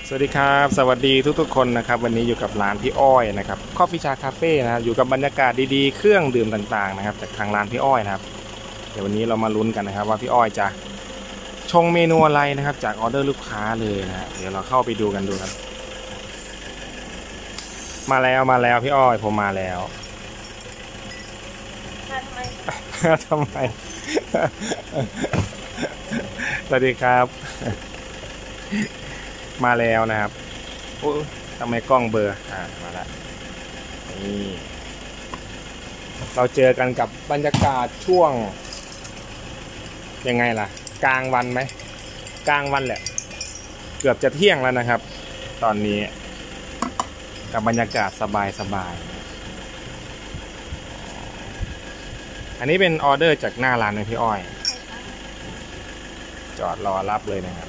สวัสดีครับสวัสดีทุกๆคนนะครับวันนี้อยู่กับร้านพี่อ้อยนะครับคอฟฟี่ชาคาเฟ่นะครับอยู่กับบรรยากาศดีๆเครื่องดื่มต่างๆนะครับจากทางร้านพี่อ้อยนะครับเดี๋ยววันนี้เรามาลุ้นกันนะครับว่าพี่อ้อยจะชงเมนูอะไรนะครับจากออเดอร์ลูกค้าเลยนะเดี๋ยวเราเข้าไปดูกันครับมาแล้วพี่อ้อยผมมาแล้วทำไม สวัสดีครับมาแล้วนะครับโอ้ทำไมกล้องเบลอมาแล้วนี่เราเจอกันกับบรรยากาศช่วงยังไงล่ะกลางวันไหมกลางวันแหละเกือบจะเที่ยงแล้วนะครับตอนนี้กับบรรยากาศสบายอันนี้เป็นออเดอร์จากหน้าร้านนะพี่อ้อยจอดรอรับเลยนะครับ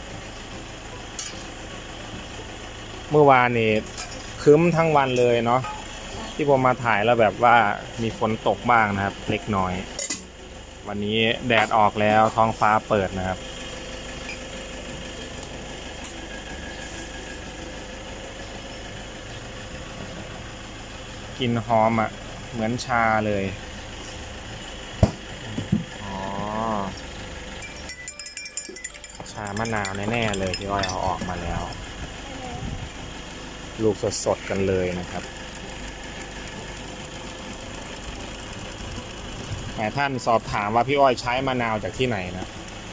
เมื่อวานนี้ครึ้มทั้งวันเลยเนาะที่ผมมาถ่ายแล้วแบบว่ามีฝนตกบ้างนะครับเล็กน้อยวันนี้แดดออกแล้วท้องฟ้าเปิดนะครับกลิ่นหอมอ่ะเหมือนชาเลยอ๋อชามะนาวแน่ๆเลยที่อ้อยเอาออกมาแล้วลูกสดๆกันเลยนะครับแต่ท่านสอบถามว่าพี่อ้อยใช้มะนาวจากที่ไหนนะ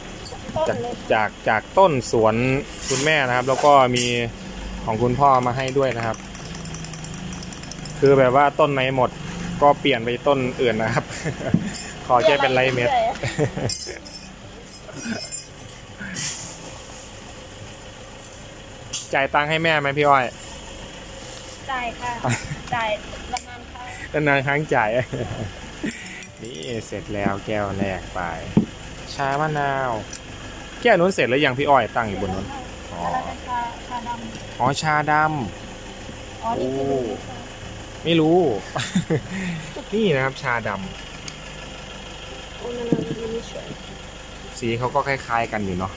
จากต้นสวนคุณแม่นะครับแล้วก็มีของคุณพ่อมาให้ด้วยนะครับคือแบบว่าต้นไหนหมดก็เปลี่ยนไปต้นอื่นนะครับ ขอแค่เป็นไรเม็ด จ่ายตังค์ให้แม่ไหมพี่อ้อยจ่ายค่ะจ่ายนานครั้งจ่าย นี่เสร็จแล้วแก้วแรกไปชามะนาวแก้วนู้นเสร็จแล้วยังพี่อ้อยตั้งอยู่บนนู้นอ๋อชาดำอ๋อชาดำโอ้ไม่รู้ นี่นะครับชาดำสีเขาก็คล้ายๆกันอยู่เนาะ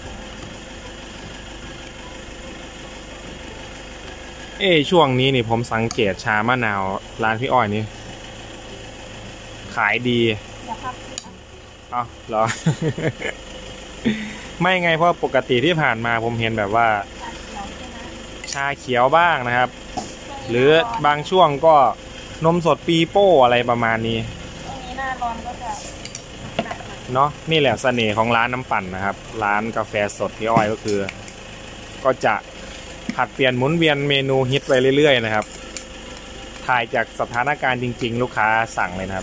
ช่วงนี้นี่ผมสังเกตชามะนาวร้านพี่อ้อยนี่ขายดีอ๋อเหรอ ไม่ไงเพราะปกติที่ผ่านมาผมเห็นแบบว่าชาเขียวบ้างนะครับหรือบางช่วงก็นมสดปีโป้อะไรประมาณนี้ตรงนี้หน้าร้อนก็จะเนาะนี่แหละเสน่ห์ของร้านน้ำปั่นนะครับร้านกาแฟสดพี่อ้อยก็คือก็จะผัดเปลี่ยนหมุนเวียนเมนูฮิตไปเรื่อยๆนะครับถ่ายจากสถานการณ์จริงๆลูกค้าสั่งเลยนะครับ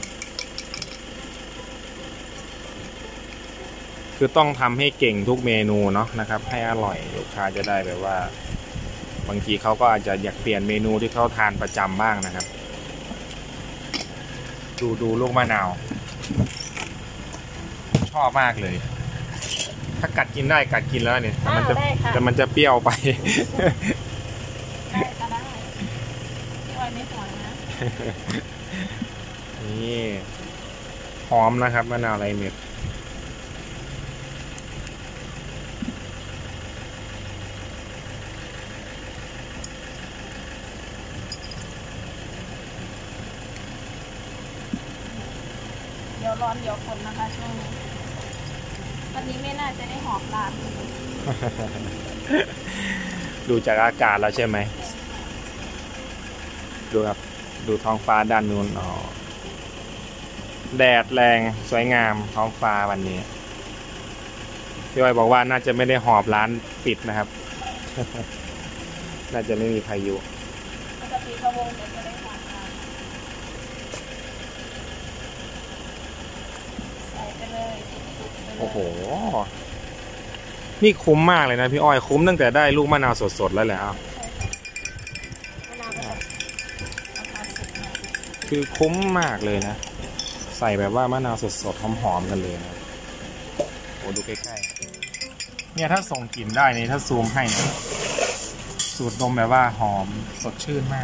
คือต้องทำให้เก่งทุกเมนูเนาะนะครับให้อร่อยลูกค้าจะได้แบบว่าบางทีเขาก็อาจจะอยากเปลี่ยนเมนูที่เขาทานประจำบ้างนะครับดูลูกมะนาวชอบมากเลยถ้ากัดกินได้กัดกินแล้วเนี่ยแต่มันจะเปรี้ยวไปได้ก็ได้พี่อ้อยไม่ห่วงนะนี่หอมนะครับมะนาวไรเม็ดเดี๋ยวร้อนเดี๋ยวฝนนะคะช่วงนี้วันนี้ไม่น่าจะได้หอมร้านดูจากอากาศแล้วใช่ไหมดูครับดูท้องฟ้าด้านนู้นอ๋อแดดแรงสวยงามท้องฟ้าวันนี้พี่อ้อยบอกว่าน่าจะไม่ได้หอบร้านปิดนะครับ น่าจะไม่มีพายุปกติพะวงจะได้หอมร้านใส่ไปเลยโอ้โหนี่คุ้มมากเลยนะพี่อ้อยคุ้มตั้งแต่ได้ลูกมะนาวสดๆแล้วแหละคือคุ้มมากเลยนะใส่แบบว่ามะนาวสดๆหอมๆกันเลยนะโอ้ดูใกล้ๆเนี่ยถ้าส่งกลิ่นได้นี่ถ้าซูมให้นะสูดดมแบบว่าหอมสดชื่นมาก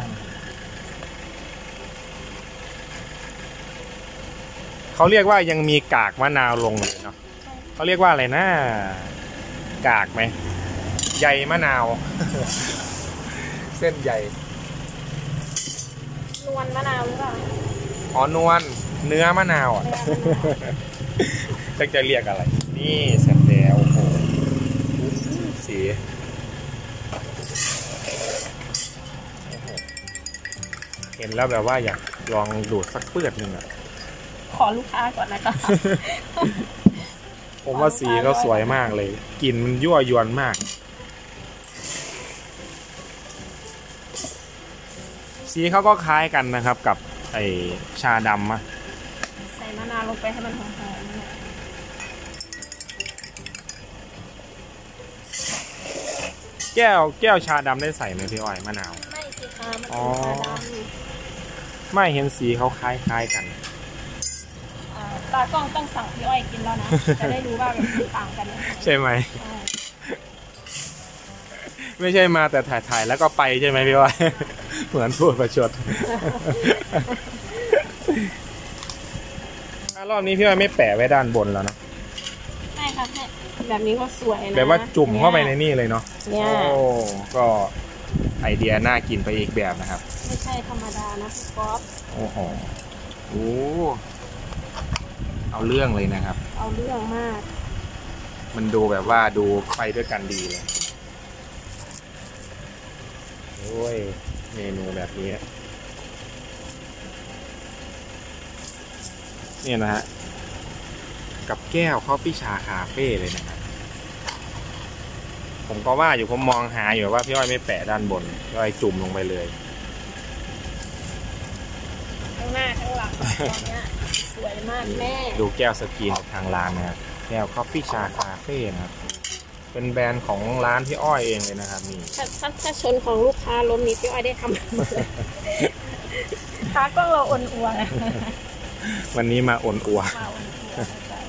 เขาเรียกว่ายังมีกากมะนาวลงเลยเนาะเขาเรียกว่าอะไรนะกากไหมใยมะนาว เส้นใยนวลมะนาวหรือเปล่าอ๋อนวลเนื้อมะนาวอ่ะจะเรียกอะไรนี่เสร็จแล้วโอ้โหสีเห็นแล้วแบบว่าอยากลองดูดสักเปื้อนหนึ่งอ่ะขอลูกค้าก่อนนะคะผมว่าสีเขาสวยมากเลยกลิ่นมันยั่วยวนมากสีเขาก็คล้ายกันนะครับกับไอชาดำอะใส่มะนาวลงไปให้มันหอมๆเนี่ยแก้วชาดำได้ใส่ไหมพี่อ้อยมะนาวไม่สิคะมันอ๋เป็อนชาดำไม่เห็นสีเขาคล้ายกันตากล้องต้องสั่งพี่อ้อยกินแล้วนะ จะได้รู้ว่าแบบต่างกันยังไงใช่ไหมใช่ไม่ใช่มาแต่ถ่ายแล้วก็ไปใช่ไหมพี่อ้อย เหมือนพูดประชด รอบนี้พี่อ้อยไม่แปะไว้ด้านบนแล้วนะใช่ค่ะแบบนี้ก็สวยนะแบบว่าจุ่มเข้าไปในนี่เลยเนาะเนี่ยโอ้ก็ไอเดียน่ากินไปอีกแบบนะครับไม่ใช่ธรรมดานะพี่ก๊อฟโอ้โหโอ้เอาเรื่องเลยนะครับเอาเรื่องมากมันดูแบบว่าดูไปด้วยกันดีเลยโอ้ยเมนูแบบนี้เนี่ยนะฮะกับแก้วคอฟฟี่ชาคาเฟ่เลยนะครับผมก็ว่าอยู่ผมมองหาอยู่ว่าพี่อ้อยไม่แปะด้านบนพี่อ้อยจุ่มลงไปเลยทั้งหน้าทั้งหลังตอนเนี้ยสวยมากแม่ดูแก้วสกรีนของทางร้านนะครับแก้วคอฟฟี่ชาคาเฟ่นะครับเป็นแบรนด์ของร้านพี่อ้อยเองเลยนะครับนี่ถ้าชนของลูกค้าล้มนี้พี่อ้อยได้ทำ ค้ากล้องเราอ่อนอัวนะวันนี้มาอ่อนอัวมาอ่อนอัวนะจ๊ะ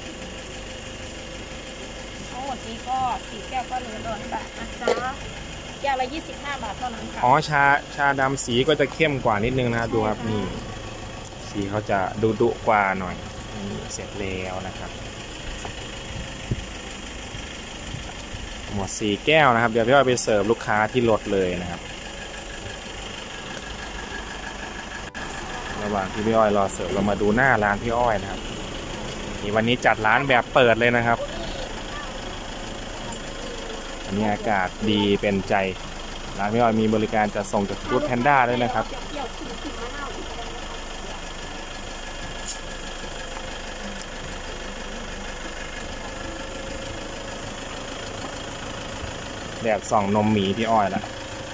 ทั้งหมดนี้ก็4 แก้วก็100 บาทนะจ๊ะแก้วละ25 บาทเท่านั้นค่ะอ๋อชาดำสีก็จะเข้มกว่านิดนึงนะครับดูครับนี่สีเขาจะดุกว่าหน่อยนี่เสร็จแล้วนะครับหมด4 แก้วนะครับเดี๋ยวพี่อ้อยไปเสิร์ฟลูกค้าที่รถเลยนะครับระหว่างที่พี่อ้อยรอเสิร์ฟเรามาดูหน้าร้านพี่อ้อยนะครับนี่วันนี้จัดร้านแบบเปิดเลยนะครับอันนี้อากาศดีเป็นใจร้านพี่อ้อยมีบริการจัดส่งจากฟู้ดแพนด้าด้วยนะครับแดดส่องนมหมีพี่อ้อยละ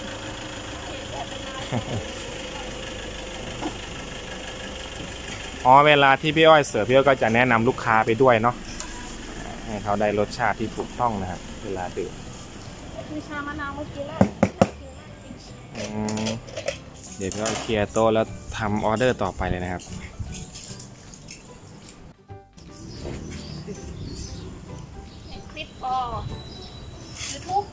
อ๋อเวลาที่พี่อ้อยเสิร์ฟพี่อ้อยก็จะแนะนำลูกค้าไปด้วยเนาะให้เขาได้รสชาติที่ถูกต้องนะครับเวลาดื่มมีชามะนาวเมื่อกี้แล้วเดี๋ยวพี่อ้อยเคลียร์โต๊ะแล้วทำออเดอร์ต่อไปเลยนะครับคลิปฟอร์ยูทูบ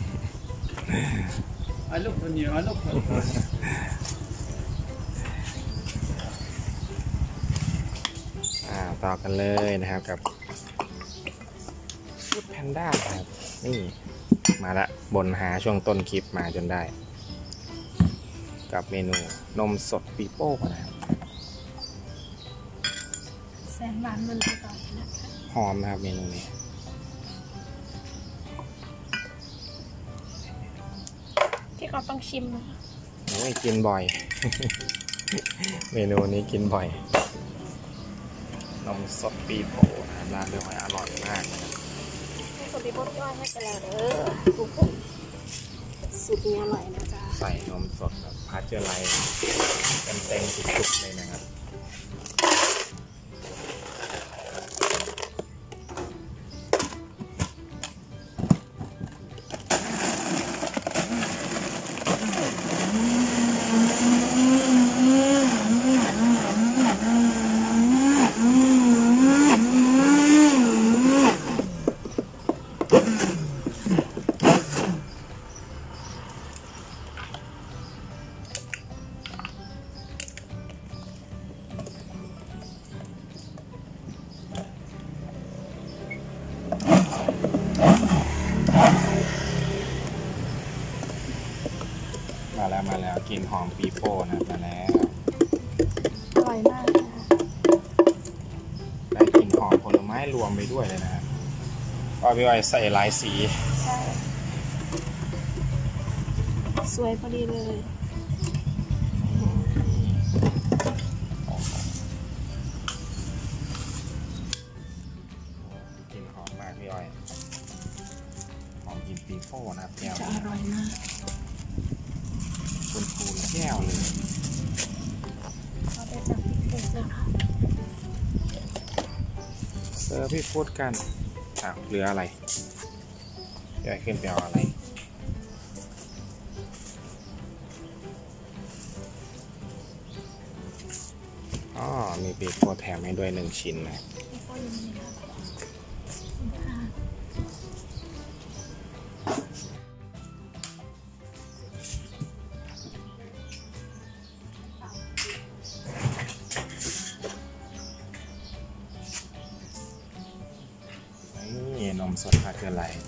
I look on you. I look on you. ต่อกันเลยนะครับกับฟู้ดแพนด้าครับนี่มาละบนหาช่วงต้นคลิปมาจนได้ กับเมนูนมสดปีโป้นะครับแสนหวานมันไปต่อนะคะหอมนะครับเมนูนี้ที่เขาต้องชิมนะคะโอ้ยกินบ่อย เมนูนี้กินบ่อยนมสดปีโป้นะครับร้านเดือดอร่อยมากนะครับให้คนที่พบย่อยให้ไปแล้วเด้อทุกคน สูตรนี้อร่อยนะจ๊ะใส่นมสดแบบพาสเจอร์ไลท์เต็มสุดๆเลยนะครับมาแล้วกลิ่นหอมปีโป้นะมาแล้วอร่อยมากค่ะได้กลิ่นหอมผลไม้รวมไปด้วยเลยนะครับก็พี่อ้อยใส่หลายสีใช่สวยพอดีเลยกลิ่นหอมมากพี่อ้อยหอมกลิ่นปีโป้นะครับแก้วจะอร่อยมากฟูนแก้วเลยเราได้จากพิเศษแล้วค่ะเซอร์พี่ฟูดกันเหลืออะไรพี่อ้อยขึ้นไปเอาอะไรอ๋อมีปีโป้แถมให้ด้วย1 ชิ้นนะแล้วก็ยังมีค่ะนี่นมสดพาเทอร์ไลท์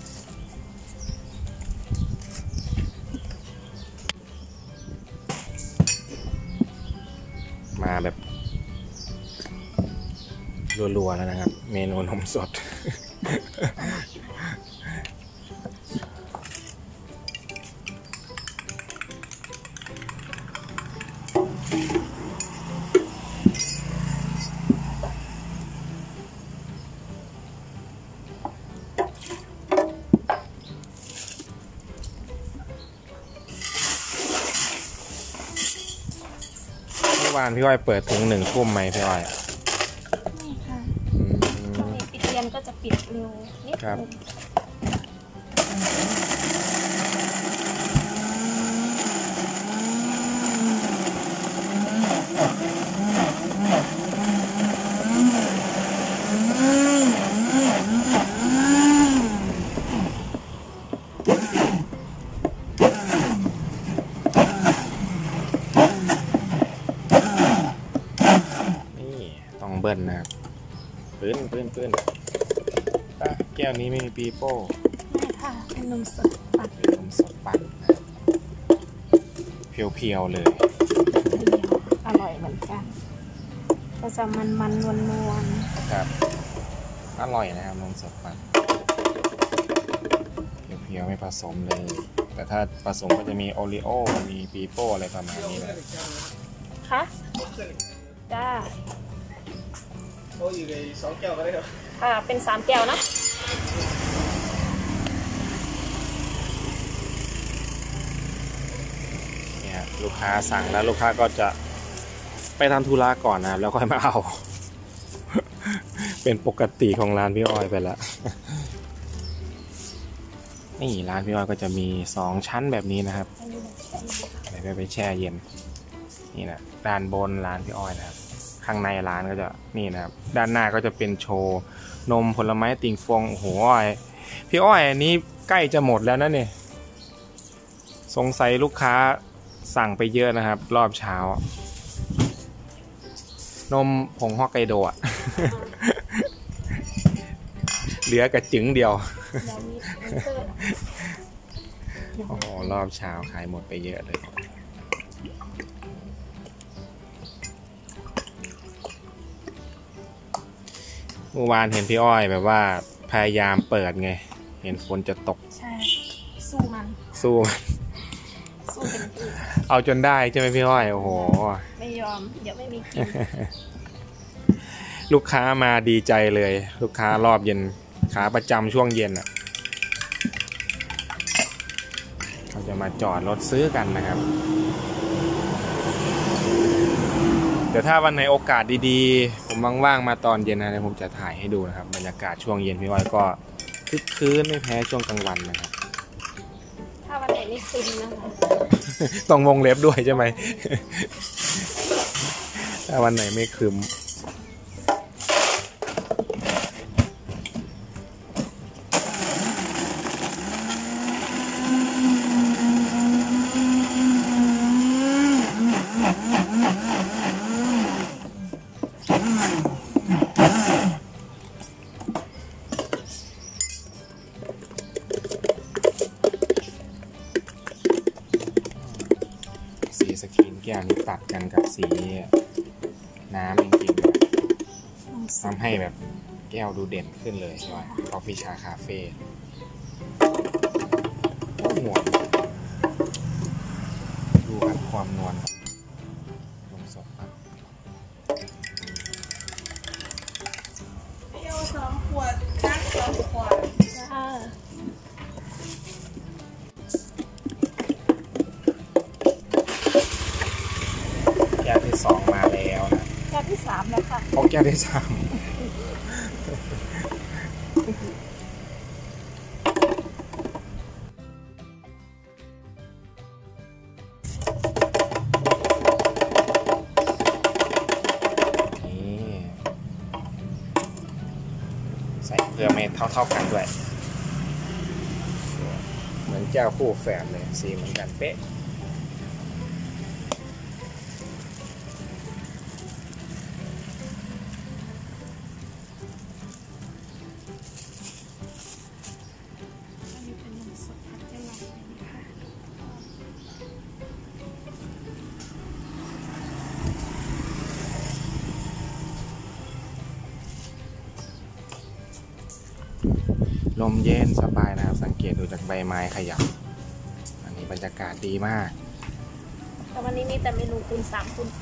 มาแบบรัวๆแล้วนะครับ เมนูนมสด เมื่อวานพี่อ้อยเปิดถึง1 ทุ่มไหมพี่อ้อยนี่ค่ะอืมช่วงนี้ปิดเรียนก็จะปิดเร็วนิดครับนึงนี่ต้องเบิ้ลนะครับปื้นแก้วนี้ไม่มีปีโป้นี่ค่ะเป็นนมสดปัดเป็นนมสดปั่นนะครับเพียวๆเลยเดียวอร่อยเหมือนกัน ก็จะมันๆนวลครับอร่อยนะครับนมสดปั่นเพียวๆไม่ผสมเลย แต่ถ้าผสมก็จะมีโอริโอมีปีโป้อะไรประมาณนี้นะๆค่ะจ้าโอ้ยอยู่ใน2 แก้วก็ได้ครับค่ะเป็น3 แก้วนะเนี่ยลูกค้าสั่งแล้วลูกค้าก็จะไปทำธุระก่อนนะครับแล้วค่อยมาเอา เป็นปกติของร้านพี่อ้อยไปแล้ว นี่ร้านพี่อ้อยก็จะมี2 ชั้นแบบนี้นะครับอันนี้แบบไปแช่เย็นนี่นะด้านบนร้านพี่อ้อยนะครับข้างในร้านก็จะนี่นะครับด้านหน้าก็จะเป็นโชว์นมผลไม้ติ่งฟงโอ้โหพี่อ้อยอันนี้ใกล้จะหมดแล้วนะเนี่ยสงสัยลูกค้าสั่งไปเยอะนะครับ รอบเช้านมผงฮอกไกโดะ เหลือกระจึงเดียวเดี๋ยวมีเพิ่มโอ้โหรอบเช้าขายหมดไปเยอะเลยเมื่อวานเห็นพี่อ้อยแบบว่าพยายามเปิดไง เห็นฝนจะตกใช่ สู้มันสู้มันสู้เป็นที่เอาจนได้ใช่ไหมพี่อ้อยโอ้โหไม่ยอม เดี๋ยวไม่มีกินลูกค้ามาดีใจเลย ลูกค้ารอบเย็นขาประจำช่วงเย็นอ่ะเขาจะมาจอดรถซื้อกันนะครับ เดี๋ยวถ้าวันไหนโอกาสดีๆผมว่างๆมาตอนเย็นนะเดี๋ยวผมจะถ่ายให้ดูนะครับบรรยากาศช่วงเย็นพี่อ้อยก็คึกคืนไม่แพ้ช่วงกลางวันนะครับถ้าวันไหนไม่ซึมนะคะต้องวงเล็บด้วยใช่ไหม ถ้าวันไหนไม่คืมแก้วนี้ตัดกันกับสีน้ำจริงๆนะทำให้แบบแก้วดูเด่นขึ้นเลยใช่ไหมคอฟฟี่ชาคาเฟ่นวลดูครับความนวลลงสดครับเปรี้ยว2 ขวดชัก2 ขวดจ้าแก้วที่2มาแล้วนะแก้วที่3แล้วค่ะโอ้แก้วที่3ใส่เพื่อไม่เท่ากันด้วยเหมือนแก้วคู่แฝดเลยสีเหมือนกันเป๊ะลมเย็นสบายนะครับสังเกตดูจากใบไม้ขยับอันนี้บรรยากาศดีมากแต่วันนี้มีแต่เมนูคูณ3 คูณ 4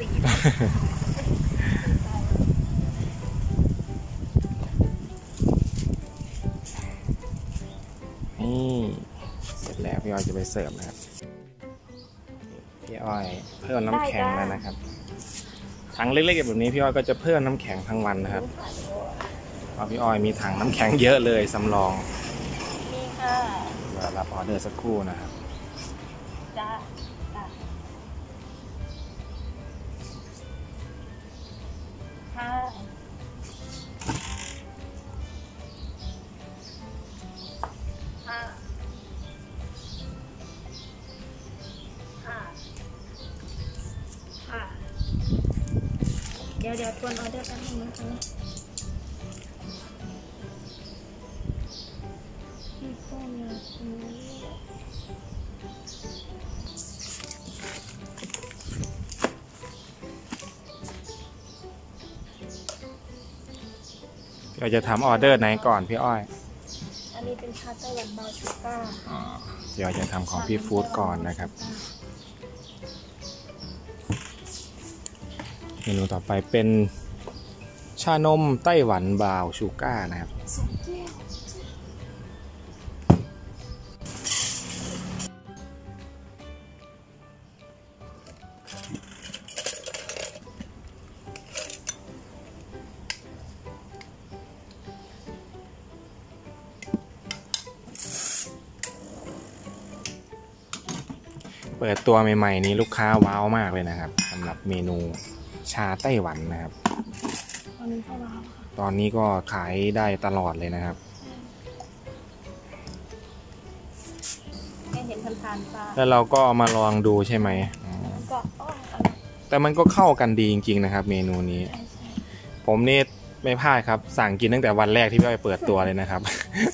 นี่เสร็จแล้วพี่อ้อยจะไปเสิร์ฟนะครับพี่อ้อยเพิ่มน้ำแข็งแล้วนะครับถังเล็กๆแบบนี้พี่อ้อยก็จะเพิ่มน้ำแข็งทั้งวันนะครับเพราะพี่อ้อยมีถังน้ำแข็งเยอะเลยสำรองมีค่ะเดี๋ยวรับออเดอร์สักครู่นะครับจ้าค่ะเดี๋ยวทวนออเดอร์แป๊บนึงนะคะที่ข้อมูลเราจะทำออเดอร์ไหนก่อนพี่อ้อยอันนี้เป็นชาไต้หวันเบาชูก้าเดี๋ยวจะทำของพี่ฟู้ดก่อนนะครับเมนูต่อไปเป็นชานมไต้หวันบราวน์ชูก้านะครับเปิดตัวใหม่ๆนี้ลูกค้าว้าวมากเลยนะครับสำหรับเมนูชาไต้หวันนะครับตอนนี้ก็ขายได้ตลอดเลยนะครับให้เห็นทานๆจ้าแล้วเราก็เอามาลองดูใช่ไหมแต่มันก็เข้ากันดีจริงๆนะครับเมนูนี้ผมนี่ไม่พลาดครับสั่งกินตั้งแต่วันแรกที่พี่อ้อยเปิดตัวเลยนะครับ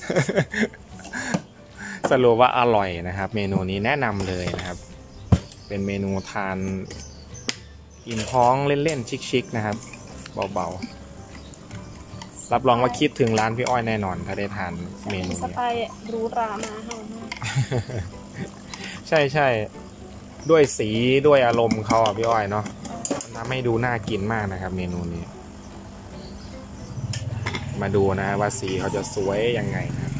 สรุปว่าอร่อยนะครับเมนูนี้แนะนำเลยนะครับเป็นเมนูทานอิ่มท้องเล่นๆชิคๆนะครับเบาๆรับรองว่าคิดถึงร้านพี่อ้อยแน่นอนถ้าได้ทานเมนูนี้สไตล์รูรามาเฮามากใช่ด้วยสีด้วยอารมณ์เขาอ่ะพี่อ้อยเนาะทำให้ดูน่ากินมากนะครับเมนูนี้มาดูนะว่าสีเขาจะสวยยังไงนะ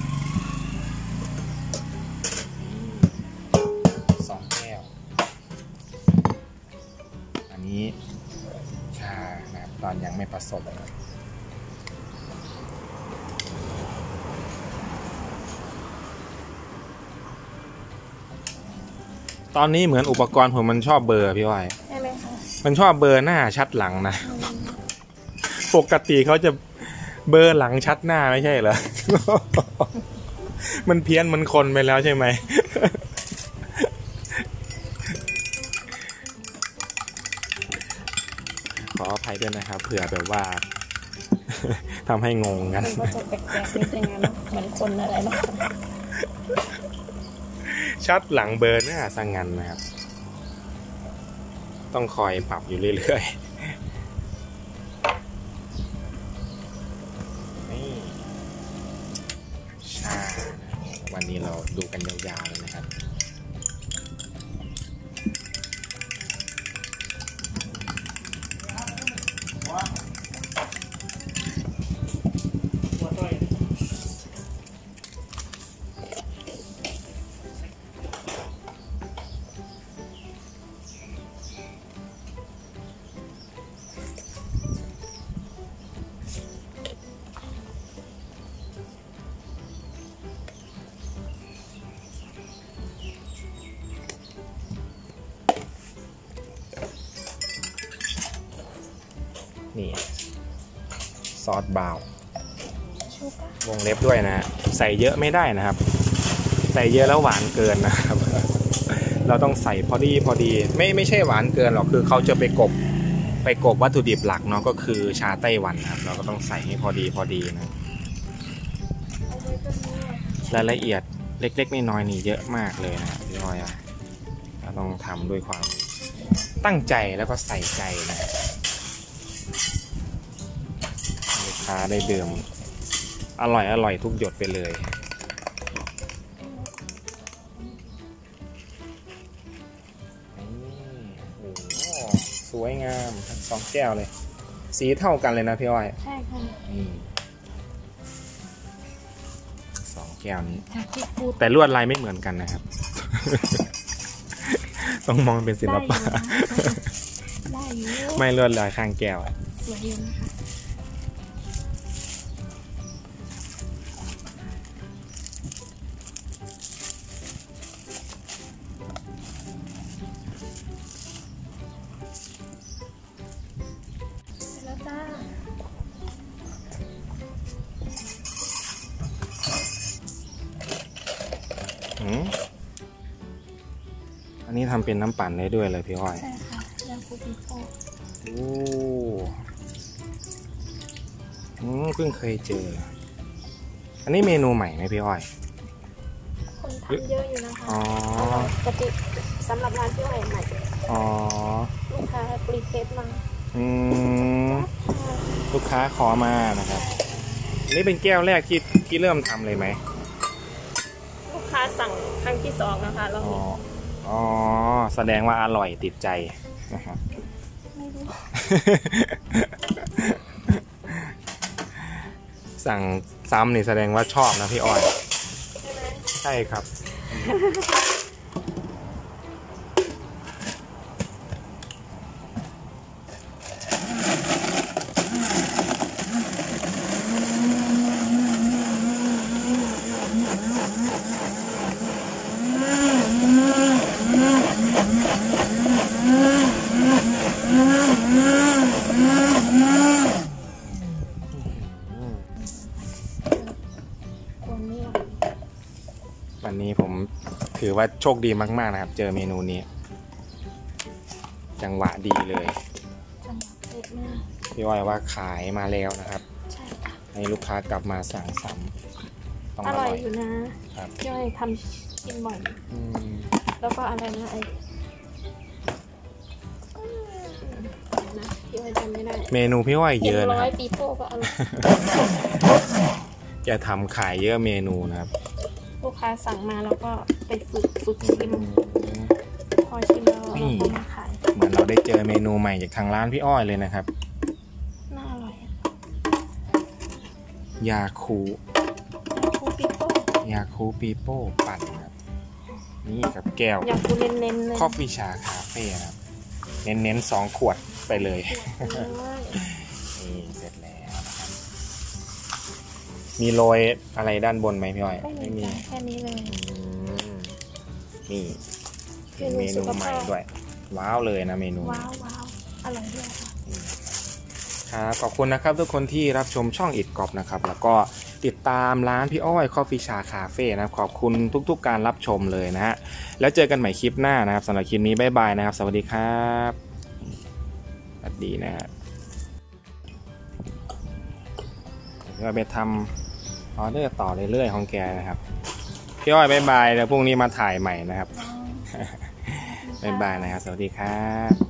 2 แก้วอันนี้ชานะครับตอนยังไม่ผสมตอนนี้เหมือนอุปกรณ์ผมมันชอบเบลอพี่อ้อยใช่ไหมคะมันชอบเบลอหน้าชัดหลังนะปกติเขาจะเบลอหลังชัดหน้าไม่ใช่เหรอ มันเพี้ยนมันคนไปแล้วใช่ไหม ขออภัยด้วยนะครับเผื่อแบบว่า ทำให้งงกันก็จะแปลกๆนิดนึงนะเหมือนคนอะไรเนาะชัดหลังเบลอหน้าสังงันนะครับต้องคอยปรับอยู่เรื่อยๆนี่ชาวันนี้เราดูกันยาวๆเลยนะครับนี่ซอสบราวน์วงเล็บด้วยนะฮะใส่เยอะไม่ได้นะครับใส่เยอะแล้วหวานเกินนะครับ เราต้องใส่พอดีไม่ใช่หวานเกินหรอกคือเขาจะไปกบวัตถุดิบหลักเนาะก็คือชาไต้หวันนะครับเราก็ต้องใส่ให้พอดีนะรายละเอียดเล็กๆน้อยๆนี่เยอะมากเลยนะพี่อ้อยเราต้องทำด้วยความตั้งใจแล้วก็ใส่ใจนะลูกค้าได้ดื่มอร่อยทุกหยดไปเลยโอ้โหสวยงามทั้ง2 แก้วเลยสีเท่ากันเลยนะพี่อ้อยใช่ค่ะ 2 แก้วนี้แต่ลวดลายไม่เหมือนกันนะครับ ต้องมองเป็นศิลปะไม่ลวดลายข้างแก้วสวยอยู่นะคะอันนี้ทำเป็นน้ำปั่นได้ด้วยเลยพี่อ้อยใช่ค่ะยาคูปิโป้เพิ่งเคยเจออันนี้เมนูใหม่ไหมพี่อ้อยคนทำเยอะอยู่นะคะปกติสำหรับร้านพี่อ้อยใหม่ลูกค้ารีเควสมาลูกค้าขอมานะครับนี่เป็นแก้วแรกที่เริ่มทำเลยไหมลูกค้าสั่งครั้งที่2นะคะแล้วแสดงว่าอร่อยติดใจนะครับไม่รู้สั่งซ้ำนี่แสดงว่าชอบนะพี่อ้อยใช่ครับวันนี้ผมถือว่าโชคดีมากๆนะครับเจอเมนูนี้จังหวะดีเลยพี่อ้อยว่าขายมาแล้วนะครับใช่ค่ะให้ลูกค้ากลับมาสั่งซ้ำต้องอร่อยอยู่นะพี่อ้อยทำกินบ่อยแล้วก็อะไรนะพี่อ้อยจำไม่ได้เมนูพี่อ้อยเยอะนะ 100 ปีโป้ก็อร่อยแกทำขายเยอะเมนูนะครับลูกค้าสั่งมาแล้วก็ไปฝึกชิมพอชิมแล้วเราก็มาขายเหมือนเราได้เจอเมนูใหม่จากทางร้านพี่อ้อยเลยนะครับน่าอร่อยยาคูปีโป้ปั่นครับนี่กับแก้วยาคูเน้นๆเลยคอฟฟี่ชาคาเฟ่ครับเน้น2 ขวดไปเลยนี่เสร็จแล้วนะครับมีโรยอะไรด้านบนไหมพี่อ้อยไม่มีแค่นี้เลยนี่เป็นเมนูใหม่ด้วยว้าวเลยนะเมนูว้าวอร่อยด้วยค่ะครับขอบคุณนะครับทุกคนที่รับชมช่องอิดกอบนะครับแล้วก็ติดตามร้านพี่อ้อยคอฟฟี่ชาคาเฟ่นะครับขอบคุณทุกๆการรับชมเลยนะฮะแล้วเจอกันใหม่คลิปหน้านะครับสำหรับคลิปนี้บ๊ายบายนะครับสวัสดีครับสวัสดีนะฮะเราไปทำออเดอร์ต่อเรื่อยๆของแกนะครับพี่อ้อยบ๊ายบายเดี๋ยวพรุ่งนี้มาถ่ายใหม่นะครับบ๊ายบายนะครับสวัสดีครับ